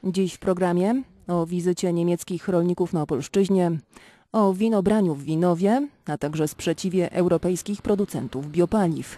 Dziś w programie o wizycie niemieckich rolników na Opolszczyźnie, o winobraniu w Winowie, a także sprzeciwie europejskich producentów biopaliw.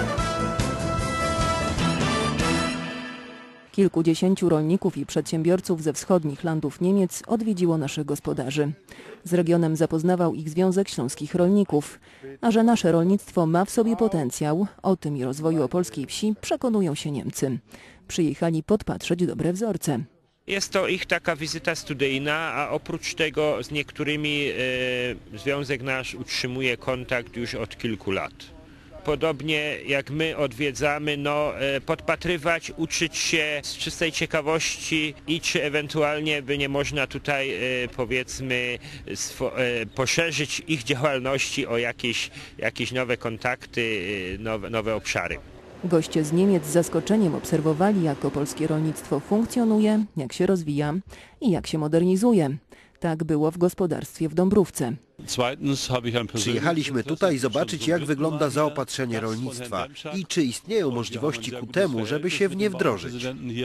Kilkudziesięciu rolników i przedsiębiorców ze wschodnich landów Niemiec odwiedziło naszych gospodarzy. Z regionem zapoznawał ich Związek Śląskich Rolników. A że nasze rolnictwo ma w sobie potencjał, o tym i rozwoju opolskiej wsi przekonują się Niemcy. Przyjechali podpatrzeć dobre wzorce. Jest to ich taka wizyta studyjna, a oprócz tego z niektórymi Związek nasz utrzymuje kontakt już od kilku lat. Podobnie jak my odwiedzamy, podpatrywać, uczyć się z czystej ciekawości i czy ewentualnie by nie można tutaj powiedzmy poszerzyć ich działalności o jakieś nowe kontakty, nowe obszary. Goście z Niemiec z zaskoczeniem obserwowali, jak opolskie rolnictwo funkcjonuje, jak się rozwija i jak się modernizuje. Tak było w gospodarstwie w Dąbrówce. Przyjechaliśmy tutaj zobaczyć, jak wygląda zaopatrzenie rolnictwa i czy istnieją możliwości ku temu, żeby się w nie wdrożyć.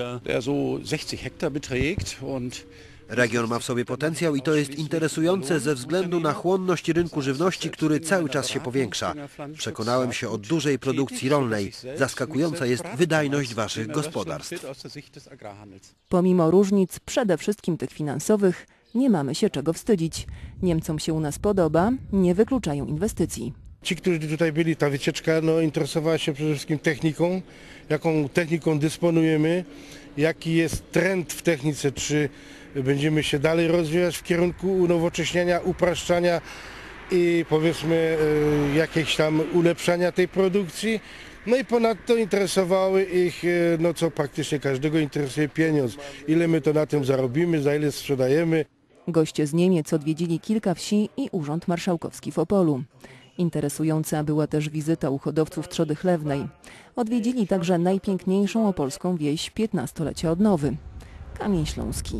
Region ma w sobie potencjał i to jest interesujące ze względu na chłonność rynku żywności, który cały czas się powiększa. Przekonałem się o dużej produkcji rolnej. Zaskakująca jest wydajność waszych gospodarstw. Pomimo różnic, przede wszystkim tych finansowych, nie mamy się czego wstydzić. Niemcom się u nas podoba, nie wykluczają inwestycji. Ci, którzy tutaj byli, ta wycieczka interesowała się przede wszystkim techniką, jaką techniką dysponujemy, jaki jest trend w technice, czy będziemy się dalej rozwijać w kierunku unowocześniania, upraszczania i powiedzmy jakieś tam ulepszania tej produkcji. No i ponadto interesowały ich, co praktycznie każdego interesuje, pieniądz. Ile my to na tym zarobimy, za ile sprzedajemy. Goście z Niemiec odwiedzili kilka wsi i Urząd Marszałkowski w Opolu. Interesująca była też wizyta u hodowców trzody chlewnej. Odwiedzili także najpiękniejszą opolską wieś 15-lecia odnowy – Kamień Śląski.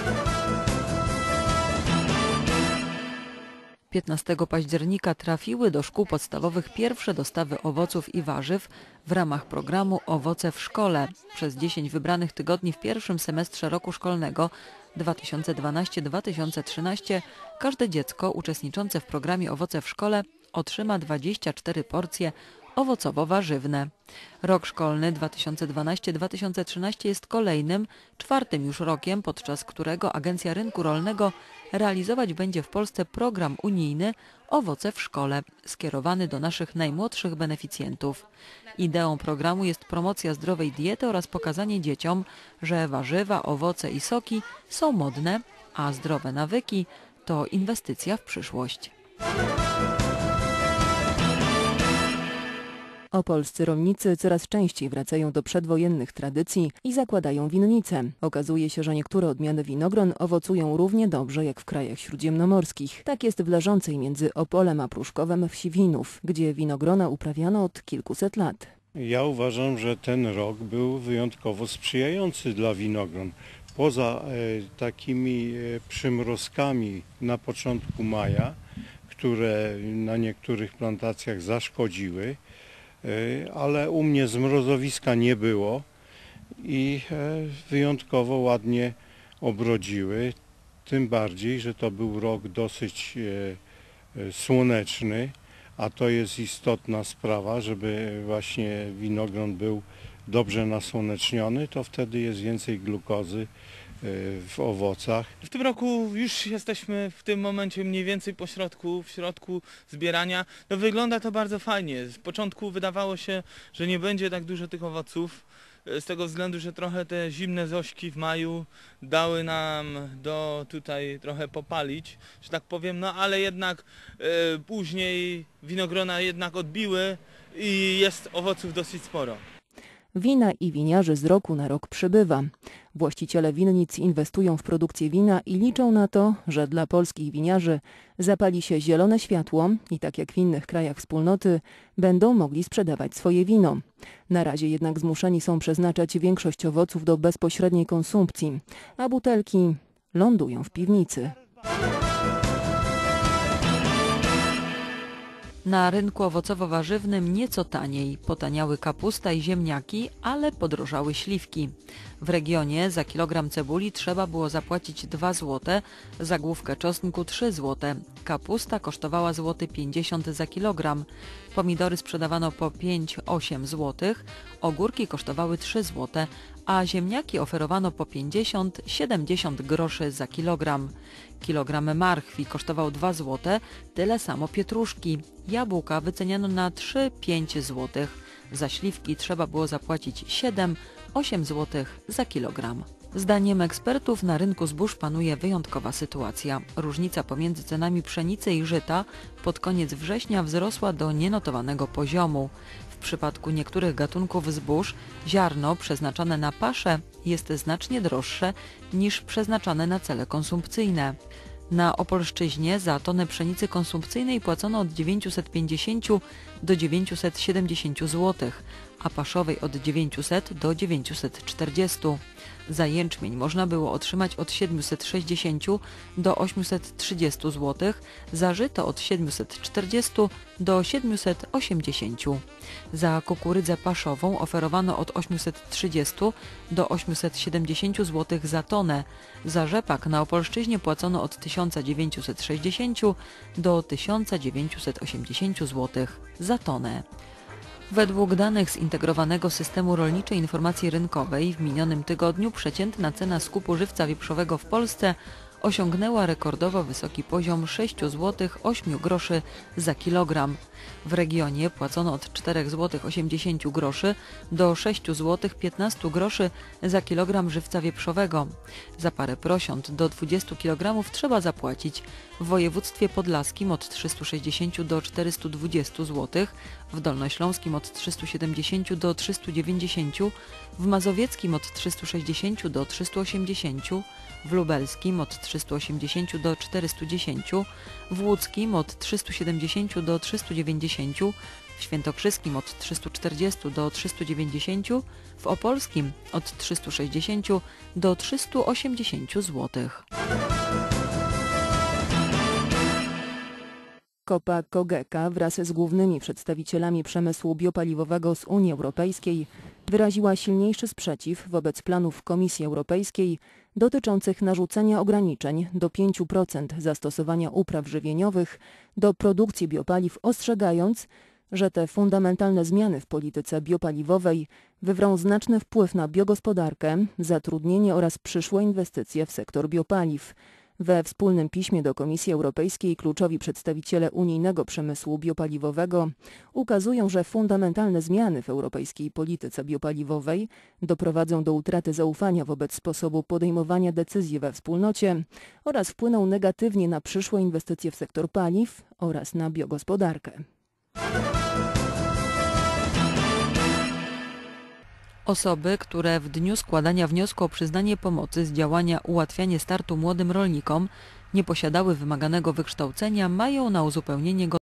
15 października trafiły do szkół podstawowych pierwsze dostawy owoców i warzyw w ramach programu Owoce w szkole. Przez 10 wybranych tygodni w pierwszym semestrze roku szkolnego 2012-2013 każde dziecko uczestniczące w programie Owoce w szkole otrzyma 24 porcje owocowo-warzywne. Rok szkolny 2012-2013 jest kolejnym, czwartym już rokiem, podczas którego Agencja Rynku Rolnego realizować będzie w Polsce program unijny Owoce w szkole, skierowany do naszych najmłodszych beneficjentów. Ideą programu jest promocja zdrowej diety oraz pokazanie dzieciom, że warzywa, owoce i soki są modne, a zdrowe nawyki to inwestycja w przyszłość. Opolscy rolnicy coraz częściej wracają do przedwojennych tradycji i zakładają winnice. Okazuje się, że niektóre odmiany winogron owocują równie dobrze jak w krajach śródziemnomorskich. Tak jest w leżącej między Opolem a Pruszkowem wsi Winów, gdzie winogrona uprawiano od kilkuset lat. Ja uważam, że ten rok był wyjątkowo sprzyjający dla winogron. Poza takimi przymrozkami na początku maja, które na niektórych plantacjach zaszkodziły, ale u mnie zmrozowiska nie było i wyjątkowo ładnie obrodziły, tym bardziej, że to był rok dosyć słoneczny, a to jest istotna sprawa, żeby właśnie winogron był dobrze nasłoneczniony, to wtedy jest więcej glukozy w owocach. W tym roku już jesteśmy w tym momencie mniej więcej w środku zbierania. No wygląda to bardzo fajnie. Z początku wydawało się, że nie będzie tak dużo tych owoców, z tego względu, że trochę te zimne zośki w maju dały nam tutaj trochę popalić, że tak powiem, no ale jednak później winogrona jednak odbiły i jest owoców dosyć sporo. Wina i winiarzy z roku na rok przybywa. Właściciele winnic inwestują w produkcję wina i liczą na to, że dla polskich winiarzy zapali się zielone światło i tak jak w innych krajach wspólnoty będą mogli sprzedawać swoje wino. Na razie jednak zmuszeni są przeznaczać większość owoców do bezpośredniej konsumpcji, a butelki lądują w piwnicy. Na rynku owocowo-warzywnym nieco taniej. Potaniały kapusta i ziemniaki, ale podrożały śliwki. W regionie za kilogram cebuli trzeba było zapłacić 2 zł, za główkę czosnku 3 zł. Kapusta kosztowała złoty 50 za kilogram. Pomidory sprzedawano po 5-8 zł, ogórki kosztowały 3 zł, a ziemniaki oferowano po 50-70 groszy za kilogram. Kilogram marchwi kosztował 2 zł, tyle samo pietruszki. Jabłka wyceniano na 3-5 zł. Za śliwki trzeba było zapłacić 7-8 zł za kilogram. Zdaniem ekspertów na rynku zbóż panuje wyjątkowa sytuacja. Różnica pomiędzy cenami pszenicy i żyta pod koniec września wzrosła do nienotowanego poziomu. W przypadku niektórych gatunków zbóż ziarno przeznaczane na paszę jest znacznie droższe niż przeznaczane na cele konsumpcyjne. Na Opolszczyźnie za tonę pszenicy konsumpcyjnej płacono od 950 do 970 zł, a paszowej od 900 do 940. Za jęczmień można było otrzymać od 760 do 830 zł, za żyto od 740 do 780. Za kukurydzę paszową oferowano od 830 do 870 zł za tonę. Za rzepak na Opolszczyźnie płacono od 1960 do 1980 zł za tonę. Według danych Zintegrowanego Systemu Rolniczej Informacji Rynkowej w minionym tygodniu przeciętna cena skupu żywca wieprzowego w Polsce osiągnęła rekordowo wysoki poziom 6 zł 8 groszy za kilogram. W regionie płacono od 4 zł 80 groszy do 6 zł 15 groszy za kilogram żywca wieprzowego. Za parę prosiąt do 20 kg trzeba zapłacić w województwie podlaskim od 360 do 420 zł, w dolnośląskim od 370 do 390, w mazowieckim od 360 do 380, w lubelskim od 380 do 410, w łódzkim od 370 do 390, w świętokrzyskim od 340 do 390, w opolskim od 360 do 380 zł. COPA-COGECA wraz z głównymi przedstawicielami przemysłu biopaliwowego z Unii Europejskiej wyraziła silniejszy sprzeciw wobec planów Komisji Europejskiej dotyczących narzucenia ograniczeń do 5% zastosowania upraw żywieniowych do produkcji biopaliw, ostrzegając, że te fundamentalne zmiany w polityce biopaliwowej wywrą znaczny wpływ na biogospodarkę, zatrudnienie oraz przyszłe inwestycje w sektor biopaliw. We wspólnym piśmie do Komisji Europejskiej kluczowi przedstawiciele unijnego przemysłu biopaliwowego ukazują, że fundamentalne zmiany w europejskiej polityce biopaliwowej doprowadzą do utraty zaufania wobec sposobu podejmowania decyzji we wspólnocie oraz wpłyną negatywnie na przyszłe inwestycje w sektor paliw oraz na biogospodarkę. Osoby, które w dniu składania wniosku o przyznanie pomocy z działania Ułatwianie startu młodym rolnikom nie posiadały wymaganego wykształcenia, mają na uzupełnienie go